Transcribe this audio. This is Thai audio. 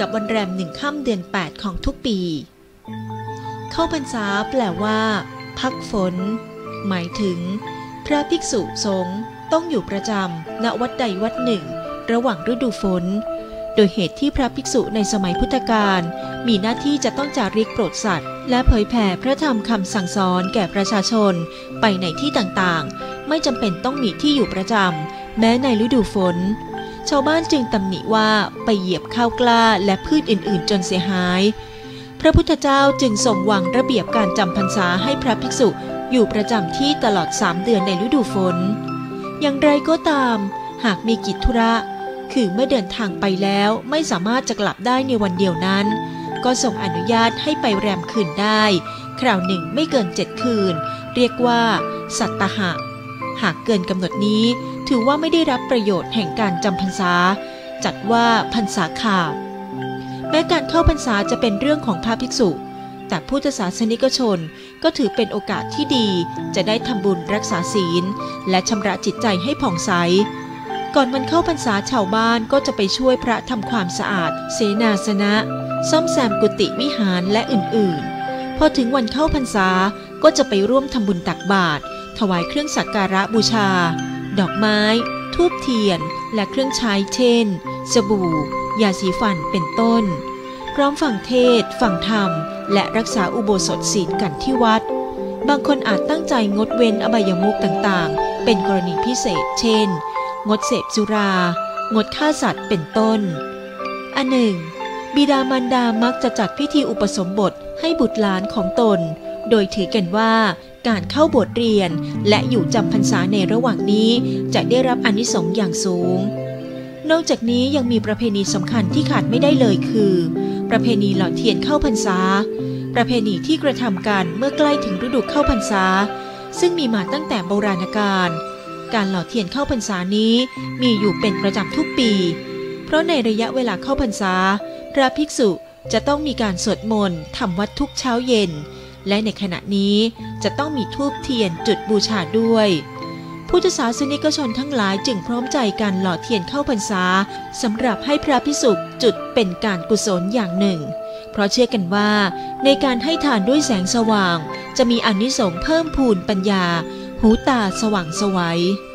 กับวันแรม1 ค่ำเดือน 8ของทุกปีเข้าพรรษาแปลว่าพักฝนหมายถึงพระภิกษุสงฆ์ต้องอยู่ประจำณวัดใดวัดหนึ่งระหว่างฤดูฝนโดยเหตุที่พระภิกษุในสมัยพุทธกาลมีหน้าที่จะต้องจาริกโปรดสัตว์และเผยแผ่พระธรรมคำสั่งสอนแก่ประชาชนไปในที่ต่างๆไม่จำเป็นต้องมีที่อยู่ประจำแม้ในฤดูฝนชาวบ้านจึงตำหนิว่าไปเหยียบข้าวกล้าและพืชอื่นๆจนเสียหายพระพุทธเจ้าจึงทรงวางระเบียบการจำพรรษาให้พระภิกษุอยู่ประจำที่ตลอด3 เดือนในฤดูฝนอย่างไรก็ตามหากมีกิจธุระคือเมื่อเดินทางไปแล้วไม่สามารถจะกลับได้ในวันเดียวนั้นก็ทรงอนุญาตให้ไปแรมคืนได้คราวหนึ่งไม่เกิน7 คืนเรียกว่าสัตตหะหากเกินกำหนดนี้ถือว่าไม่ได้รับประโยชน์แห่งการจำพรรษาจัดว่าพรรษาขาดแม้การเข้าพรรษาจะเป็นเรื่องของพระภิกษุแต่พุทธศาสนิกชนก็ถือเป็นโอกาสที่ดีจะได้ทำบุญรักษาศีลและชำระจิตใจให้ผ่องใสก่อนวันเข้าพรรษาชาวบ้านก็จะไปช่วยพระทำความสะอาดเสนาสนะซ่อมแซมกุฏิวิหารและอื่นๆพอถึงวันเข้าพรรษาก็จะไปร่วมทำบุญตักบาตรถวายเครื่องสักการะบูชาดอกไม้ธูปเทียนและเครื่องใช้เช่นสบู่ยาสีฟันเป็นต้นพร้อมฟังเทศน์ฟังธรรมและรักษาอุโบสถศีลกันที่วัดบางคนอาจตั้งใจงดเว้นอบายมุขต่างๆเป็นกรณีพิเศษเช่นงดเสพสุรางดฆ่าสัตว์เป็นต้นอันหนึ่งบิดามารดามักจะจัดพิธีอุปสมบทให้บุตรหลานของตนโดยถือกันว่าการเข้าบวชเรียนและอยู่จำพรรษาในระหว่างนี้จะได้รับอานิสงส์อย่างสูงนอกจากนี้ยังมีประเพณีสำคัญที่ขาดไม่ได้เลยคือประเพณีหล่อเทียนเข้าพรรษาประเพณีที่กระทำกันเมื่อใกล้ถึงฤดูเข้าพรรษาซึ่งมีมาตั้งแต่โบราณกาลการหล่อเทียนเข้าพรรษานี้มีอยู่เป็นประจำทุกปีเพราะในระยะเวลาเข้าพรรษาพระภิกษุจะต้องมีการสวดมนต์ทำวัดทุกเช้าเย็นและในขณะนี้จะต้องมีธูปเทียนจุดบูชาด้วยพุทธศาสนิกชนทั้งหลายจึงพร้อมใจกันหล่อเทียนเข้าพรรษาสำหรับให้พระภิกษุจุดเป็นการกุศลอย่างหนึ่งเพราะเชื่อกันว่าในการให้ทานด้วยแสงสว่างจะมีอานิสงส์เพิ่มพูนปัญญาหูตาสว่างไสว